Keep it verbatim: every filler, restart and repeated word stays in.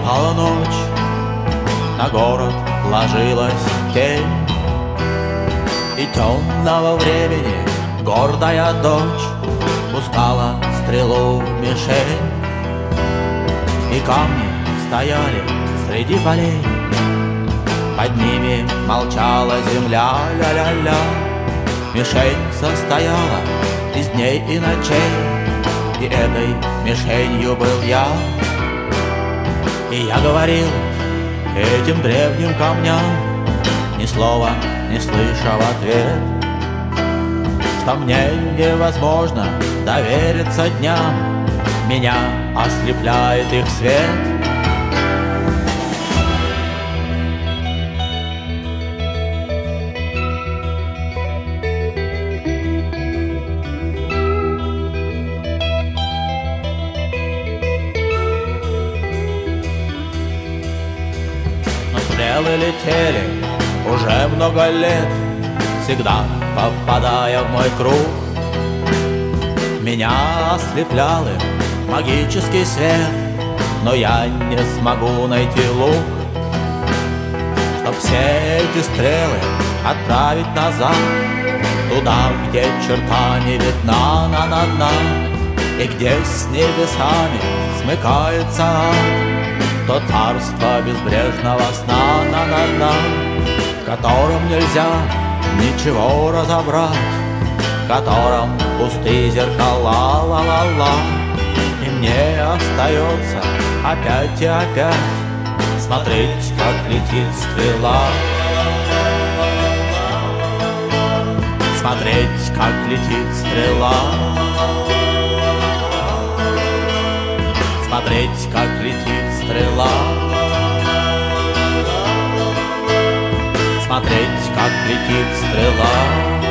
Наступала ночь, на город ложилась тень, и темного времени гордая дочь пускала стрелу в мишень. И камни стояли среди полей, под ними молчала земля, ля-ля-ля. Мишень состояла из дней и ночей, и этой мишенью был я. И я говорил этим древним камням, ни слова не слыша в ответ, что мне невозможно довериться дням, меня ослепляет их свет. Но стрелы летели уже много лет, всегда попадая в мой круг. Меня ослеплял их магический свет, но я не смогу найти лук, чтоб все эти стрелы отправить назад, туда, где черта не видна, на-на-на, и где с небесами смыкается ад, то царство безбрежного сна, на-на-на, в котором нельзя ничего разобрать, в котором пустые зеркала, ла-ла-ла. И мне остается опять и опять смотреть, как летит стрела, смотреть, как летит стрела, смотреть, как летит стрела, смотреть, как летит стрела.